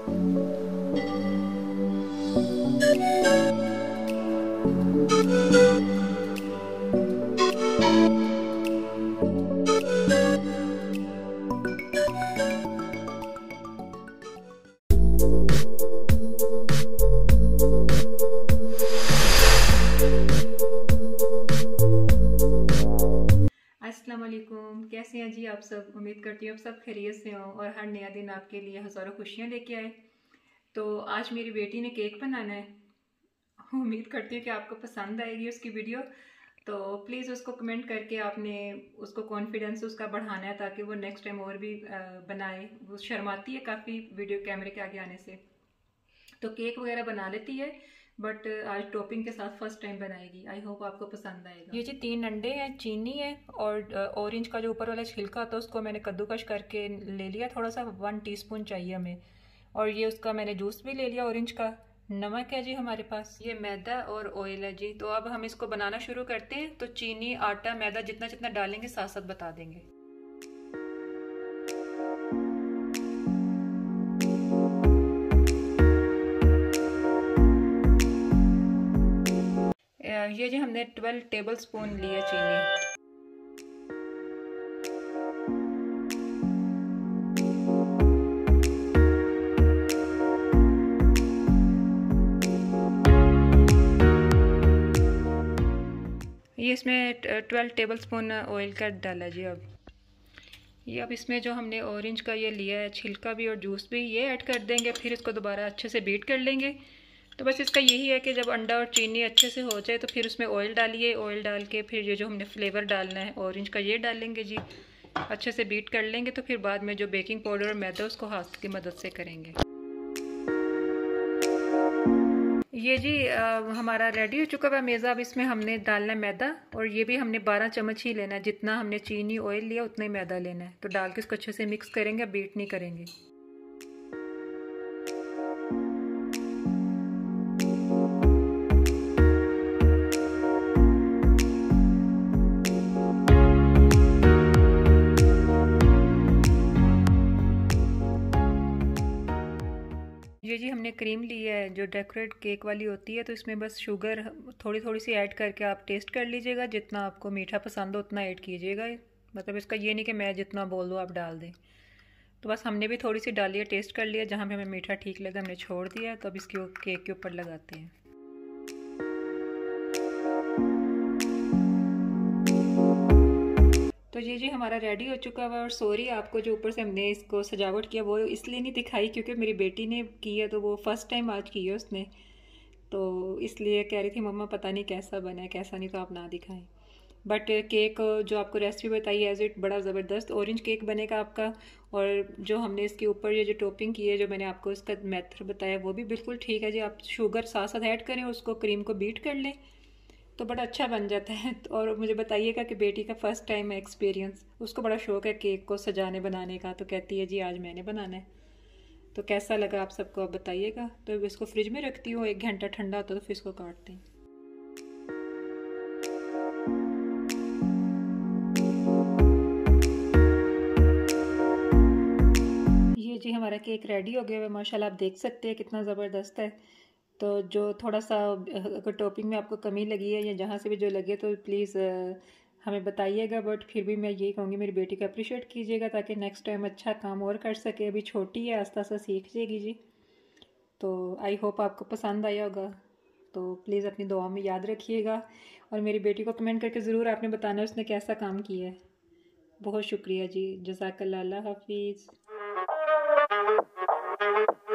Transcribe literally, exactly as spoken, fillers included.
अस्सलाम वालेकुम, कैसे हैं जी आप सब। उम्मीद करती हूँ आप सब खैरियत से हों और हर नया दिन आपके लिए हज़ारों खुशियाँ लेके आए। तो आज मेरी बेटी ने केक बनाना है। उम्मीद करती हूँ कि आपको पसंद आएगी उसकी वीडियो। तो प्लीज़ उसको कमेंट करके आपने उसको कॉन्फिडेंस उसका बढ़ाना है ताकि वो नेक्स्ट टाइम और भी बनाए। वो शर्माती है काफ़ी वीडियो कैमरे के आगे आने से, तो केक वगैरह बना लेती है बट आज टॉपिंग के साथ फर्स्ट टाइम बनाएगी। आई होप आपको पसंद आएगा। ये जी तीन अंडे हैं, चीनी है और ऑरेंज का जो ऊपर वाला छिलका था उसको मैंने कद्दूकश करके ले लिया, थोड़ा सा वन टीस्पून चाहिए हमें। और ये उसका मैंने जूस भी ले लिया ऑरेंज का। नमक है जी हमारे पास, ये मैदा और ऑयल है जी। तो अब हम इसको बनाना शुरू करते हैं। तो चीनी, आटा, मैदा जितना जितना डालेंगे साथ साथ बता देंगे। ये जी हमने ट्वेल्व टेबल स्पून लिया चीनी। ये इसमें ट्वेल्व टेबल स्पून ऑयल का डाला जी। अब ये अब इसमें जो हमने ऑरेंज का ये लिया है छिलका भी और जूस भी, ये ऐड कर देंगे। फिर इसको दोबारा अच्छे से बीट कर लेंगे। तो बस इसका यही है कि जब अंडा और चीनी अच्छे से हो जाए तो फिर उसमें ऑयल डालिए। ऑयल डाल के फिर ये जो हमने फ्लेवर डालना है ऑरेंज का ये डालेंगे जी। अच्छे से बीट कर लेंगे। तो फिर बाद में जो बेकिंग पाउडर और मैदा उसको हाथ की मदद से करेंगे। ये जी आ, हमारा रेडी हो चुका हुआ मेज़ा। अब इसमें हमने डालना है मैदा और ये भी हमने बारह चम्मच ही लेना है। जितना हमने चीनी ऑयल लिया उतना ही मैदा लेना है। तो डाल के इसको अच्छे से मिक्स करेंगे, बीट नहीं करेंगे। ये जी हमने क्रीम ली है जो डेकोरेट केक वाली होती है। तो इसमें बस शुगर थोड़ी थोड़ी सी ऐड करके आप टेस्ट कर लीजिएगा। जितना आपको मीठा पसंद हो उतना ऐड कीजिएगा। मतलब इसका ये नहीं कि मैं जितना बोल दूँ आप डाल दें। तो बस हमने भी थोड़ी सी डाली है, टेस्ट कर लिया। जहाँ पे हमें मीठा ठीक लगा हमने छोड़ दिया। तो अब इसके केक के ऊपर लगाते हैं। तो ये जी हमारा रेडी हो चुका हुआ। और सॉरी आपको जो ऊपर से हमने इसको सजावट किया वो इसलिए नहीं दिखाई क्योंकि मेरी बेटी ने की है, तो वो फर्स्ट टाइम आज की है उसने। तो इसलिए कह रही थी मम्मा पता नहीं कैसा बना है, कैसा नहीं तो आप ना दिखाएं। बट केक जो आपको रेसिपी बताई एज इट बड़ा ज़बरदस्त ऑरेंज केक बनेगा आपका। और जो हमने इसके ऊपर ये जो टॉपिंग की है, जो मैंने आपको इसका मेथड बताया वो भी बिल्कुल ठीक है जी। आप शुगर साथ साथ ऐड करें, उसको क्रीम को बीट कर लें तो बड़ा अच्छा बन जाता है। और मुझे बताइएगा कि बेटी का फ़र्स्ट टाइम है एक्सपीरियंस, उसको बड़ा शौक है केक को सजाने बनाने का। तो कहती है जी आज मैंने बनाना है। तो कैसा लगा आप सबको आप बताइएगा। तो इसको फ्रिज में रखती हूँ, एक घंटा ठंडा होता है तो फिर इसको काटते हैं। ये जी हमारा केक रेडी हो गया है माशाल्लाह। आप देख सकते हैं कितना ज़बरदस्त है। तो जो थोड़ा सा अगर टॉपिंग में आपको कमी लगी है या जहाँ से भी जो लगे तो प्लीज़ हमें बताइएगा। बट फिर भी मैं यही कहूँगी मेरी बेटी को अप्रिशिएट कीजिएगा ताकि नेक्स्ट टाइम अच्छा काम और कर सके। अभी छोटी है, आस्ता आस्ता सीख जाएगी जी। तो आई होप आपको पसंद आया होगा। तो प्लीज़ अपनी दुआ में याद रखिएगा। और मेरी बेटी को कमेंट करके ज़रूर आपने बताना उसने कैसा काम किया है। बहुत शुक्रिया जी। जज़ाकल्लाह, अल्लाह हाफिज़।